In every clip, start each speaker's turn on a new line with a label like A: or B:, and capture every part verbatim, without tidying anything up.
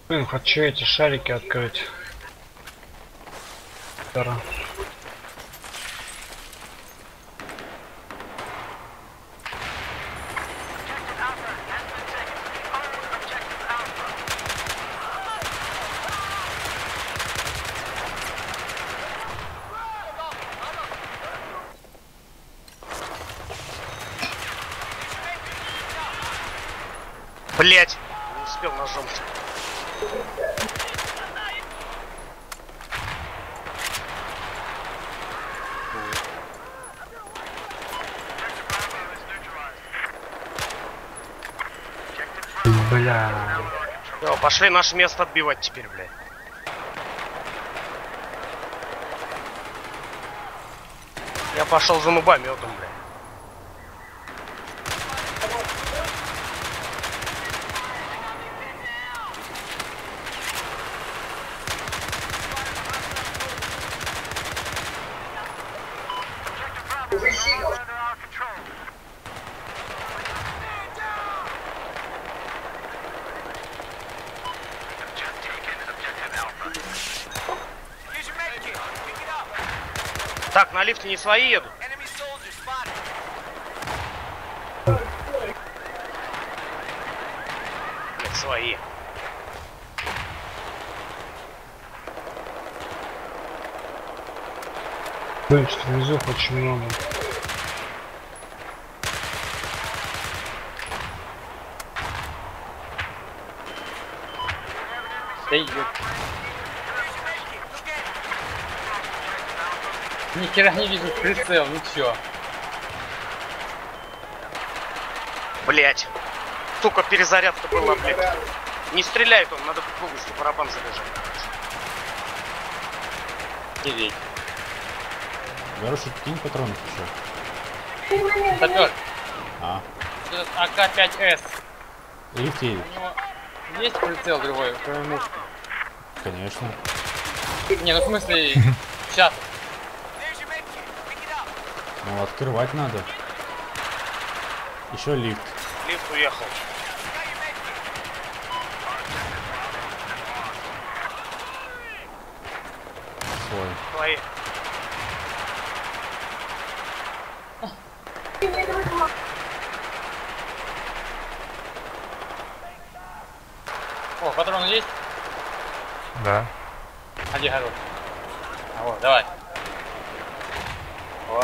A: Блин, хочу эти шарики открыть. Второй.
B: Блять, не успел ножом.
A: Бля.
B: Все, пошли наше место отбивать теперь, блядь. Я пошел за нубометом, блядь. Так, на лифте не свои едут. Нет, свои.
A: Блин, что внизу очень много.
C: Да идет. Ни хера не вижу прицел, ничего.
B: Блять. Сука, перезарядка была, блядь. Не стреляет он, надо полностью барабан заряжать.
C: Девять.
D: Хороший, кинь патронов еще.
C: Сапер.
D: А.
C: А К пять С.
D: Лифт едет.
C: У него есть прицел другой, кроме мушки?
D: Конечно.
C: Не, ну в смысле, сейчас.
D: Ну, открывать надо. Еще лифт.
B: Лифт уехал.
D: Свой.
B: Свои.
C: О, патроны есть?
A: Да.
C: А где хорош? А вот, давай. О.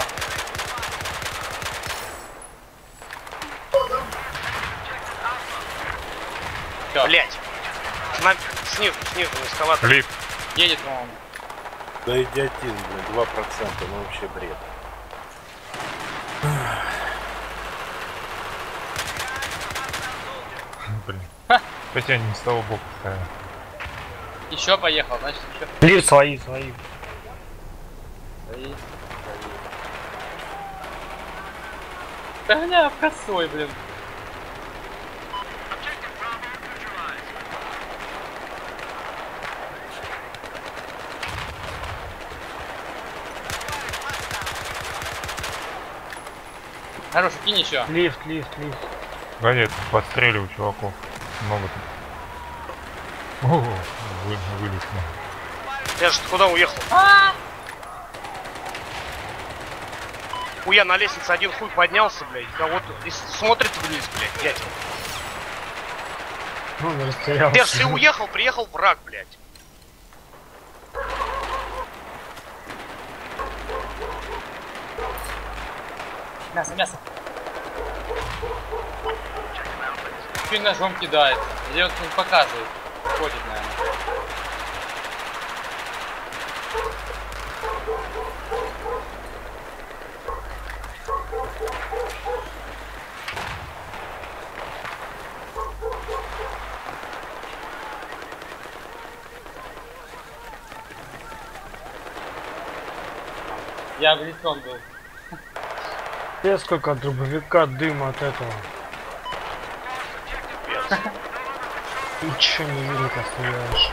C: Всё.
B: Блять. На... Снизу, снизу, низковато.
A: Лифт.
C: Едет, по-моему.
E: Да идиотизм, блин, два процента, ну вообще бред.
A: Блин. Хотя не с того бока ставил.
C: Еще поехал, значит еще.
A: Лифт свои, свои.
C: Стоит. Да бля, в косой, блин. Хороший, кинь еще.
A: Лифт, лифт, лифт. Ганет, подстреливаю чуваков. Много тут. Ого, вы, вылез.
B: Я же куда уехал? Хуя на лестнице один хуй поднялся, блядь. Кого-то и смотрит вниз, блядь, дядя.
A: Он растерялся.
B: Держ, ты уехал, приехал враг, блядь.
C: Мясо, мясо. Теперь ножом кидает. Или вот он показывает. Ходит, наверное. Я в лицом был.
A: Я сколько от дробовика дыма от этого. Ничего не видно, как стреляешь.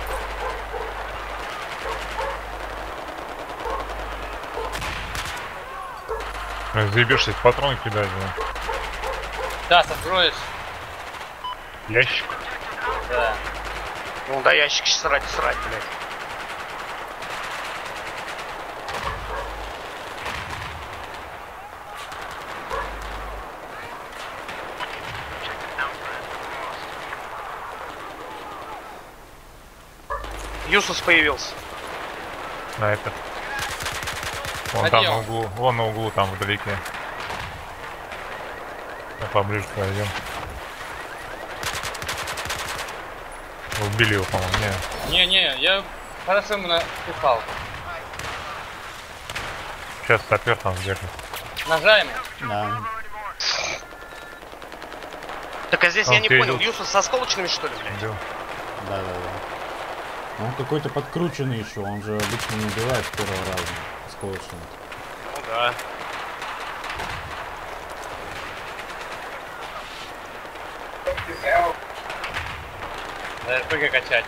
A: Заебешься, патроны кидать, да?
C: Да, откроешь.
A: Ящик.
C: Да.
B: Ну да, ящики срать, срать, блядь. Юсус появился.
A: Снайпер. Вон
C: А
A: там
C: где
A: на
C: он?
A: углу, вон на углу, там вдалеке. Я поближе пройдем. Убили его, по-моему, не.
C: Не-не, я хорошо ему напихал.
A: Сейчас сапер там сбегает.
C: Нажаем.
D: Да.
B: Так а здесь
A: Он
B: я не
A: впереди.
B: понял, Юсус со осколочными что ли, блядь?
A: Бил.
D: Да, да, да. Он какой-то подкрученный еще, он же обычно не убивает с первого раза. Осколочный.
B: Ну да.
C: Надо РПГ качать.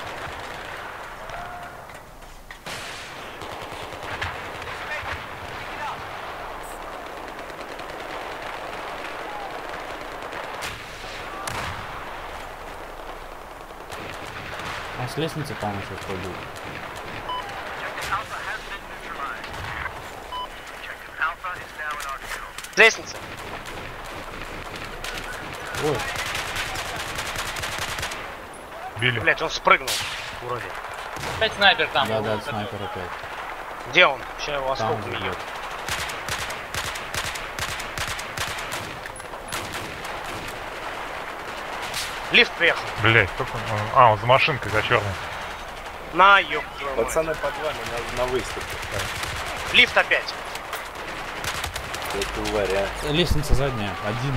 D: Он с лестницы, по-моему, сейчас пойдет.
B: С лестницы.
D: Ой,
A: Били.
B: Блядь, он спрыгнул. Вроде.
C: Опять снайпер там.
D: да,
C: был,
D: да,
C: вот это.
D: снайпер опять.
B: Где он? Сейчас его
D: Там
B: осколками
D: же
B: ебет.
D: идет.
B: Лифт приехал.
A: Блять, как он? А, он за машинкой, за черной.
B: На, ёб твою мать.
E: Пацаны под вами на, на выступе.
B: Лифт опять.
E: Это вариант.
D: Лестница задняя, один.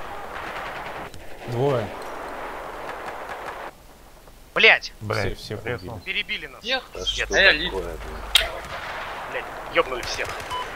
D: Двое.
B: Блять,
A: Блять,
D: всех
A: резал.
D: убили.
B: перебили нас.
C: Всех?
E: Да
B: Пиздец.
E: что
C: А я
E: такое,
C: лифт.
E: блин?
B: Блять, ёбнули всех.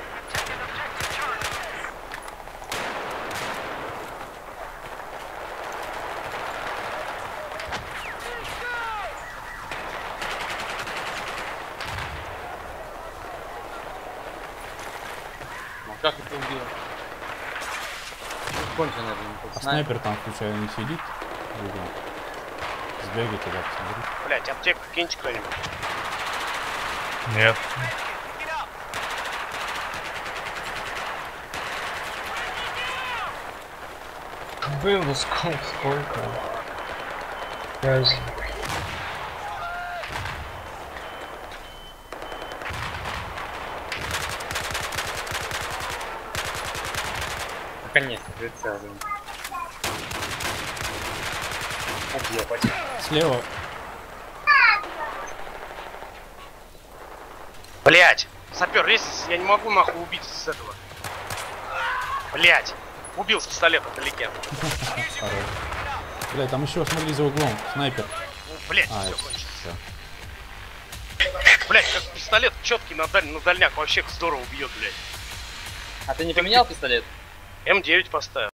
C: Ну, как это убил? Кончено, наверное,
D: А
C: тот снайпер.
D: снайпер там, случайно, не сидит? в углу? Сбегай туда, посмотри.
B: Блять, аптеку киньте кто-нибудь.
A: Нет.
F: Было сколько, сколько? Раз.
C: Наконец-то прицел. блин. Объебать.
D: Слева.
B: Блять, сапер, лестница, я не могу нахуй убить с этого. Блять, убил с пистолета вдалеке.
D: Хорош. Бля, там еще, смотри, за углом. Снайпер.
B: Ну, блять,
D: А,
B: все
D: это
B: кончится.
D: всё.
B: Блять, как пистолет четкий на, даль... на дальняк вообще здорово убьет, блять.
C: А ты не поменял пистолет?
B: М девять поставил.